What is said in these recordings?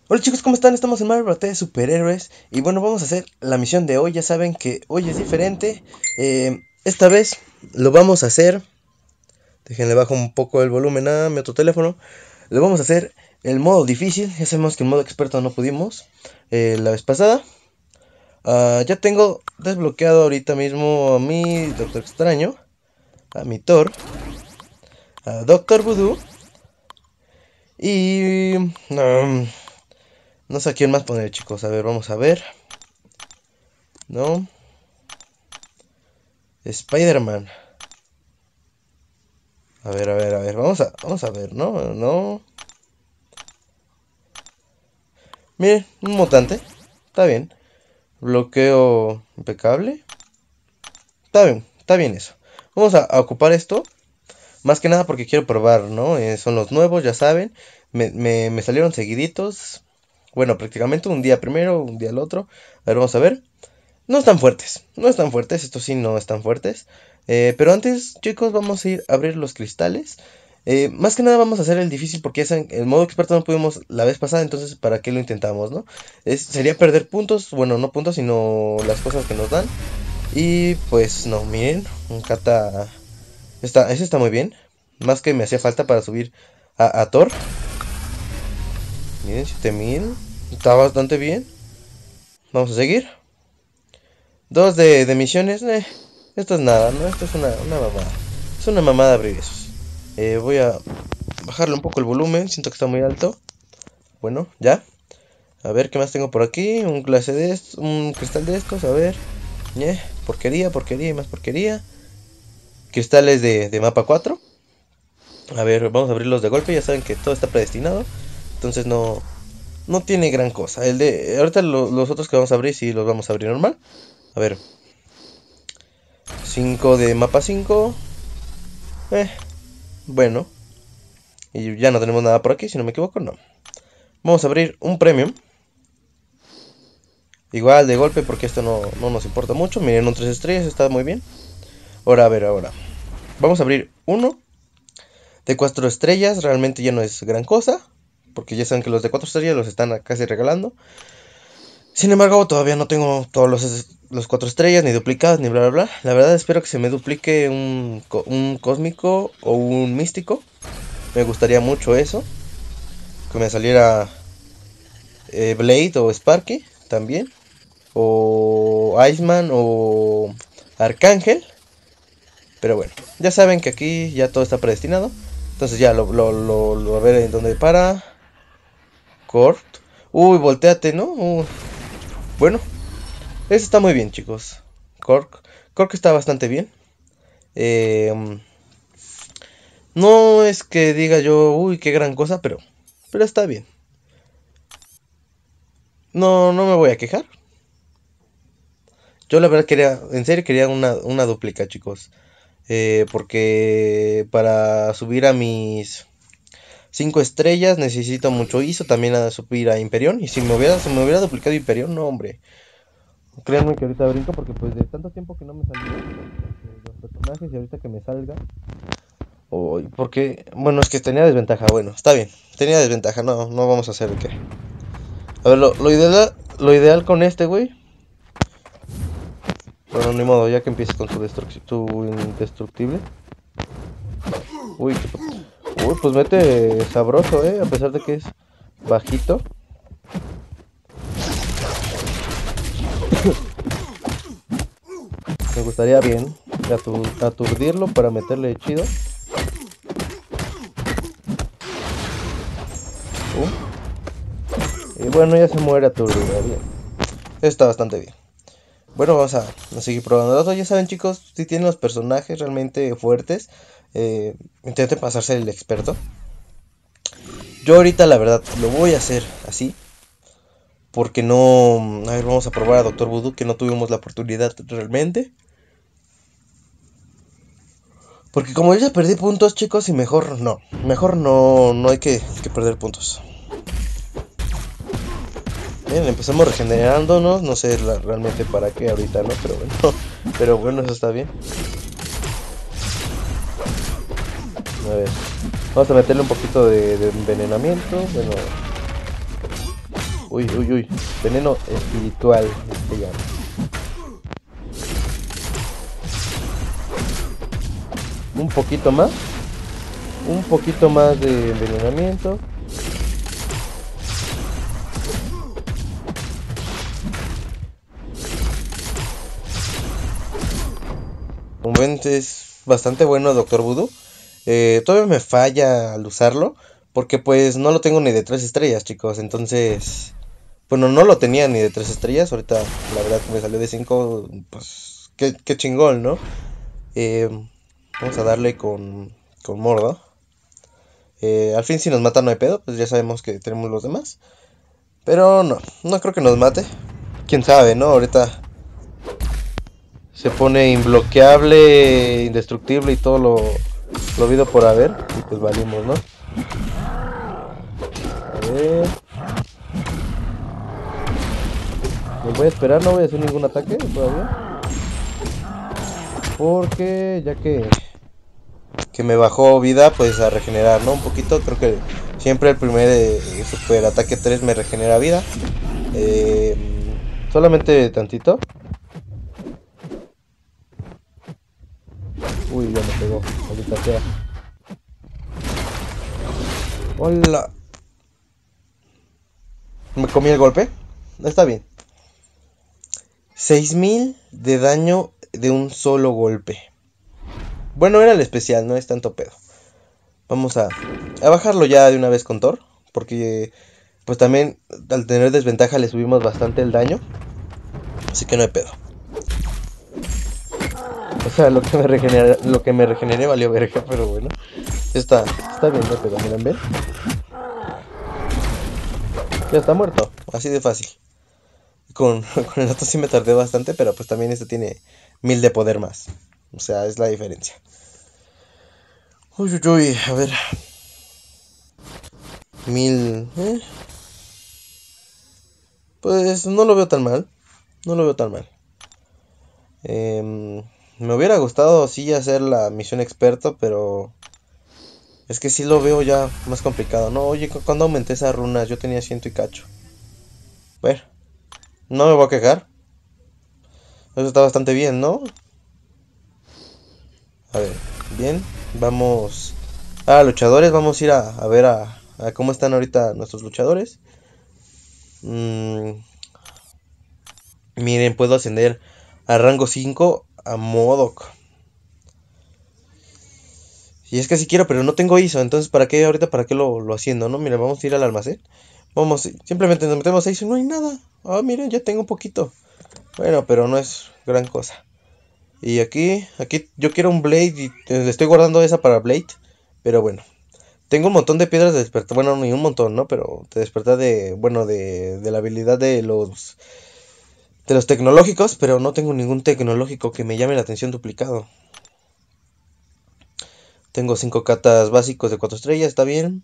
Hola chicos, ¿cómo están? Estamos en Marvel Batalla de Superhéroes. Y bueno, vamos a hacer la misión de hoy. Ya saben que hoy es diferente. Esta vez lo vamos a hacer. Déjenle bajo un poco el volumen a mi otro teléfono. Lo vamos a hacer el modo difícil. Ya sabemos que el modo experto no pudimos la vez pasada. Ya tengo desbloqueado ahorita mismo a mi Doctor Extraño, a mi Thor, a Doctor Voodoo y no sé a quién más poner, chicos. A ver, vamos a ver. No. Spider-Man. A ver, a ver, a ver. Vamos a ver, ¿no? No. Miren, un mutante. Está bien. Bloqueo impecable. Está bien eso. Vamos a ocupar esto. Más que nada porque quiero probar, ¿no? Son los nuevos, ya saben. Me salieron seguiditos. Bueno, prácticamente un día primero, un día el otro. A ver, vamos a ver. No están fuertes, no están fuertes, estos sí no están fuertes. Pero antes, chicos, vamos a ir a abrir los cristales. Más que nada vamos a hacer el difícil porque ya el modo experto no pudimos la vez pasada, entonces ¿para qué lo intentamos, no? Sería perder puntos, bueno, no puntos, sino las cosas que nos dan. Y pues no, miren, un kata... ese está muy bien, más que me hacía falta para subir a Thor. Miren, 7000, está bastante bien. Vamos a seguir. Dos de misiones, esto es nada, ¿no? Esto es una mamada. Es una mamada abrir esos. Voy a bajarle un poco el volumen, siento que está muy alto. Bueno, ya. A ver qué más tengo por aquí. Un clase de estos, un cristal de estos, a ver. Porquería, porquería y más porquería. Cristales de mapa 4. A ver, vamos a abrirlos de golpe, ya saben que todo está predestinado. Entonces no tiene gran cosa. Ahorita los otros que vamos a abrir sí los vamos a abrir normal. A ver. 5 de mapa 5. Bueno. Y ya no tenemos nada por aquí, si no me equivoco, no. Vamos a abrir un premium. Igual de golpe porque esto no nos importa mucho. Miren, un 3 estrellas, está muy bien. Ahora, a ver, ahora. Vamos a abrir uno de 4 estrellas. Realmente ya no es gran cosa, porque ya saben que los de 4 estrellas los están casi regalando. Sin embargo, todavía no tengo todos los 4 estrellas, ni duplicadas, ni bla bla bla. La verdad espero que se me duplique un cósmico o un místico. Me gustaría mucho eso. Que me saliera Blade o Sparky también. O Iceman o Arcángel. Pero bueno, ya saben que aquí ya todo está predestinado. Entonces ya lo a ver en dónde para. Cort. Uy, volteate, ¿no? Bueno, eso está muy bien, chicos. Cork está bastante bien. No es que diga yo, uy, qué gran cosa, pero está bien. No me voy a quejar. Yo la verdad en serio quería una dúplica, chicos. Porque para subir a mis 5 estrellas necesito mucho ISO, también a subir a Imperión. Y se me hubiera duplicado Imperión, no hombre. Créanme que ahorita brinco porque pues de tanto tiempo que no me salió los personajes y ahorita que me salga. Porque, bueno, es que tenía desventaja, bueno, está bien. Tenía desventaja, no vamos a hacer qué. A ver, lo ideal con este, güey. Bueno, ni modo, ya que empieces con tu indestructible. Uy, pues mete sabroso, a pesar de que es bajito. Me gustaría bien aturdirlo para meterle chido. Y bueno, ya se muere aturdido, bien. Está bastante bien. Bueno, vamos a seguir probando. Ya saben, chicos, si tienen los personajes realmente fuertes, intenten pasarse el experto. Yo ahorita la verdad lo voy a hacer así. Porque no... A ver, vamos a probar a Doctor Voodoo, que no tuvimos la oportunidad realmente. Porque como yo ya perdí puntos, chicos, y mejor no hay que perder puntos. Bien, empezamos regenerándonos, no sé realmente para qué ahorita, ¿no? Pero bueno, eso está bien. A ver, vamos a meterle un poquito de envenenamiento, bueno. Uy, uy, uy. Veneno espiritual. Se llama. Un poquito más. Un poquito más de envenenamiento. Como ven, es bastante bueno Doctor Voodoo. Todavía me falla al usarlo. Porque pues no lo tengo ni de 3 estrellas, chicos. Entonces... Bueno, no lo tenía ni de 3 estrellas. Ahorita la verdad que me salió de 5. Pues qué chingón, ¿no? Eh, Vamos a darle con Mordo. Al fin si nos mata no hay pedo. Pues ya sabemos que tenemos los demás. Pero no creo que nos mate. Quién sabe, ¿no? Ahorita se pone imbloqueable, indestructible y todo lo habido por haber. Y pues valimos, ¿no? A ver. Me voy a esperar, no voy a hacer ningún ataque todavía. Porque ya que me bajó vida, pues a regenerar, ¿no? Un poquito, creo que siempre el primer super ataque 3 me regenera vida. Solamente tantito. Uy, ya me pegó, ahorita sea. Hola. Me comí el golpe. Está bien. 6000 de daño de un solo golpe. Bueno, era el especial, no es tanto pedo. Vamos a bajarlo ya de una vez con Thor. Porque pues también al tener desventaja le subimos bastante el daño. Así que no hay pedo. O sea, lo que me regeneré valió verga, pero bueno. Está bien, no hay pedo, miren, ven. Ya está muerto, así de fácil. Con el otro sí me tardé bastante, pero pues también este tiene 1000 de poder más. O sea, es la diferencia. Uy, uy, uy, a ver. 1000. Pues no lo veo tan mal. No lo veo tan mal. Me hubiera gustado sí hacer la misión experto, pero es que sí lo veo ya más complicado, ¿no? Oye, cuando aumenté esas runas yo tenía 100 y cacho. Bueno, no me voy a quejar. Eso está bastante bien, ¿no? A ver, bien. Vamos a luchadores. Vamos a ir a ver a cómo están ahorita nuestros luchadores. Miren, puedo ascender a rango 5 a Modok. Y es que sí quiero, pero no tengo ISO. Entonces, ¿para qué ahorita? ¿Para qué lo haciendo? No, miren, vamos a ir al almacén. Vamos, simplemente nos metemos a ISO y no hay nada. Ah, miren, ya tengo un poquito. Bueno, pero no es gran cosa. Y aquí yo quiero un Blade y le estoy guardando esa para Blade. Pero bueno, tengo un montón de piedras de despertar. Bueno, ni un montón, ¿no? Pero de despertar de la habilidad de los tecnológicos. Pero no tengo ningún tecnológico que me llame la atención duplicado. Tengo 5 catas básicos de 4 estrellas, está bien.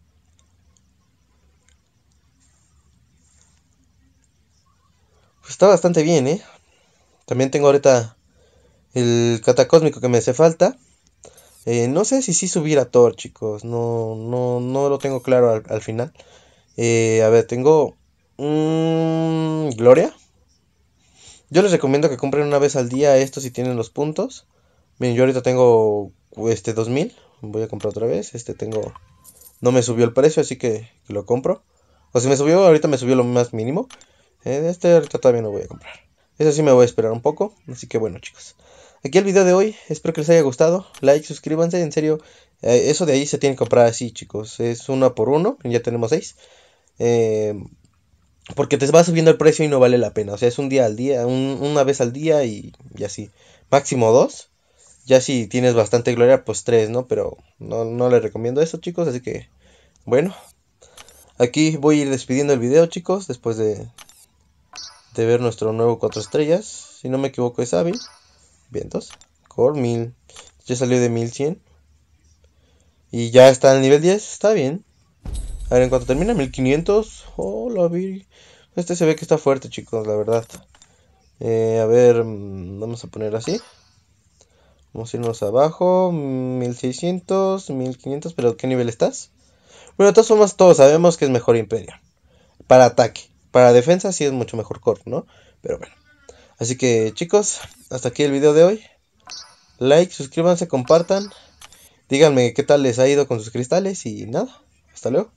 Pues está bastante bien, ¿eh? También tengo ahorita el catacósmico que me hace falta. No sé si sí subir a Thor, chicos. No lo tengo claro al final. A ver, tengo Gloria. Yo les recomiendo que compren una vez al día esto si tienen los puntos. Miren, yo ahorita tengo 2000. Voy a comprar otra vez. Tengo... No me subió el precio, así que lo compro. O si me subió, ahorita me subió lo más mínimo. Ahorita todavía no voy a comprar. Eso sí me voy a esperar un poco. Así que bueno, chicos. Aquí el video de hoy. Espero que les haya gustado. Like, suscríbanse. En serio, eso de ahí se tiene que comprar así, chicos. Es 1 por 1. Ya tenemos 6. Porque te va subiendo el precio y no vale la pena. O sea, es un día al día. Una vez al día y así. Máximo 2. Ya si tienes bastante gloria, pues 3, ¿no? Pero no les recomiendo eso, chicos. Así que, bueno. Aquí voy a ir despidiendo el video, chicos. Después de ver nuestro nuevo 4 estrellas. Si no me equivoco es Abby. Vientos. Core 1000. Ya salió de 1100. Y ya está al nivel 10. Está bien. A ver, en cuanto termina 1500. Hola, se ve que está fuerte, chicos, la verdad. A ver, vamos a poner así. Vamos a irnos abajo. 1600, 1500. Pero ¿qué nivel estás? Bueno, de todas formas, todos sabemos que es mejor Imperio. Para ataque. Para defensa sí es mucho mejor Corp, ¿no? Pero bueno. Así que chicos, hasta aquí el video de hoy. Like, suscríbanse, compartan. Díganme qué tal les ha ido con sus cristales y nada. Hasta luego.